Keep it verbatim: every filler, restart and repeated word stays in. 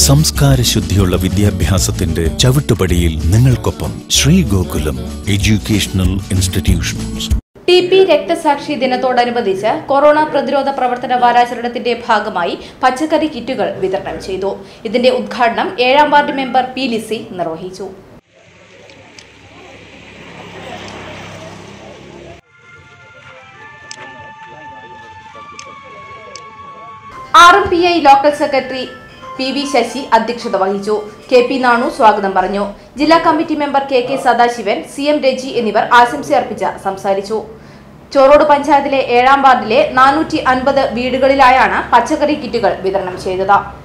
സംസ്കാരശുദ്ധിയുള്ള വിദ്യാഭ്യാസത്തിന്റെ ചവിട്ടുപടിയിൽ നിങ്ങൾക്കൊപ്പം Shri Gokulam educational institutions. T P രക്തസാക്ഷി ദിനത്തോടനുബന്ധിച്ച് കൊറോണ പ്രതിരോധ പ്രവർത്തന വാരാചരണത്തിന്റെ ഭാഗമായി പച്ചക്കറി കിറ്റുകൾ വിതരണം ചെയ്തു. ഇതിന്റെ ഉദ്ഘാടനം ഏഴാം വാർഡ് മെമ്പർ പി ലിസി നിർവഹിച്ചു. R M P I local secretary P V Sasi അധ്യക്ഷത വഹിച്ചു. കെ പി നാണു സ്വാഗതം പറഞ്ഞു. ജില്ലാ committee member K K Sadasivan, C M Reji എന്നിവർ ആശംസയർപ്പിച്ച് സംസാരിച്ചു. ചോറോട് പഞ്ചായത്തിലെ ഏഴാം വാർഡിലെ നാനൂറ്റി അൻപത് വീടുകളിലായാണ് പച്ചക്കറി കിറ്റുകൾ വിതരണം ചെയ്തത്.